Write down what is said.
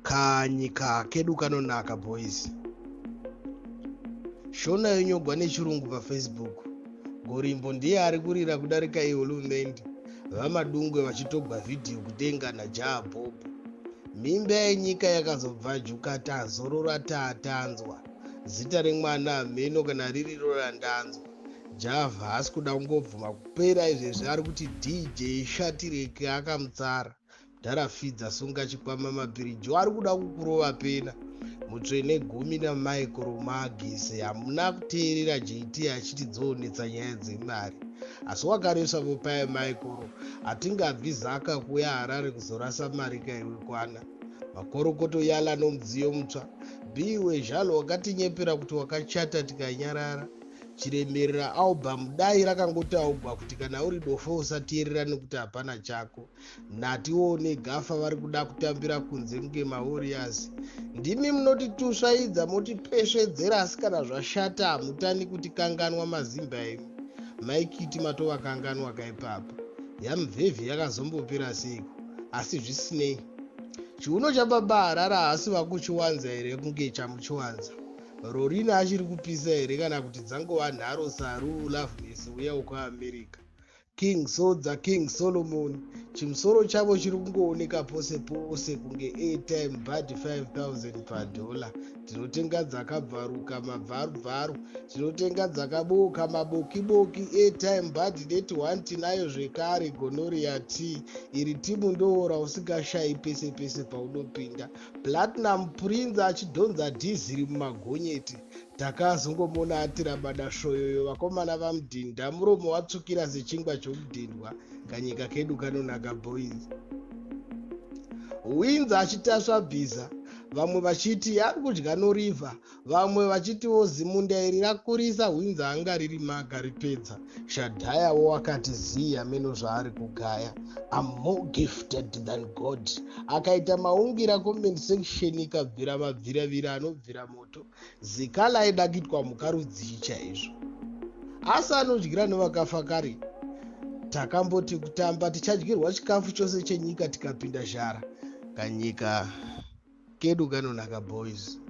Kanyika kedu kanonaka boys. Shona yonyogwa nechirungu paFacebook. Gorimbo ndiye ari kurira kudarika ihurumende. Vamadungwe vachitogwa vhidhiyo kudenga naJaha Bob. Mimba yenyika yakazobva juka tazorora tatanzwa. Zita remwana meno kana ririro randanzwa. Java asi kuda kungobvuma kupera izvezvi ari kuti DJ Shatireke akamutsara. Darafidza sunga chikwama mabhiriji ari kuda kukurova pena. Mutsvene gumi namaikoro magisi hamuna kuteerera JT achiti dzoonetsa nyaya dzemari. Asi wakareswa popaye maikoro hatingabvi zaka kuya Harare kuzorasa mari kaiwe kwana. Makorokoto yala nomudziyo mutsva. Biwe zvalo wakatinyepera kuti wakachata tikanyarara. Chiremerera album dai rakangotaugwa kuti kana uri dofo usateerera nekuti hapana chako. Natione gafa vari kuda kutambira kunze kunge mawarriors. Ndimi munotitusvaidza motipesvedzera asi kana zvashata hamutani kuti kanganwa mazimba emi. Maikiti matova kanganwa kaipapa. Yamuvhevhi yakazombopera seiko. Asi zvisinei. Chiuno chababa Harara haasi vakuchiwanza here kunge chamuchiwanza. Rorina achiri kupisa here kana kuti dzangova nharo saru Loveness uya ukwaAmerica. King Soldier, King Solomon, chimusoro chavo chiri kungooneka pose pose kunge airtime bad 5,000 per dollar. Tinotenga dzakabvaruka mabvarubvaru, tinotenga dzakaboka mabokiboki. Airtime bad net 1 tinayo zvekare. Gonorrhea T iri timu ndoora usingashayi pese pese paunopinda. Platinum Prince achidhonza dhiziri mumagonyeti. Takazongomona atirabada shoyoyo vakomana vamudhinda muromo watsukira sechingwa chomudhindwa. Kanyika kedu kanonaka boys. Winza achitasva bhiza. Vamwe vachiti ari kudya noriva. Vamwe vachitiwo zimunda iri rakurisa Winza anga riri maga ripedza. Shadhayawo wakati ziya meno zvaari kugaya. I'm more gifted than God. Akaita maungira comment section ikabvira mabviravira anobvira moto. Zikala aida kuitwa mukarudzi chaizvo. Asi anodyira nevakafa kare. Takamboti kutamba tichadyirwa chikafu chose chenyika tikapinda zhara. Kanyika kedu kanonaka boys.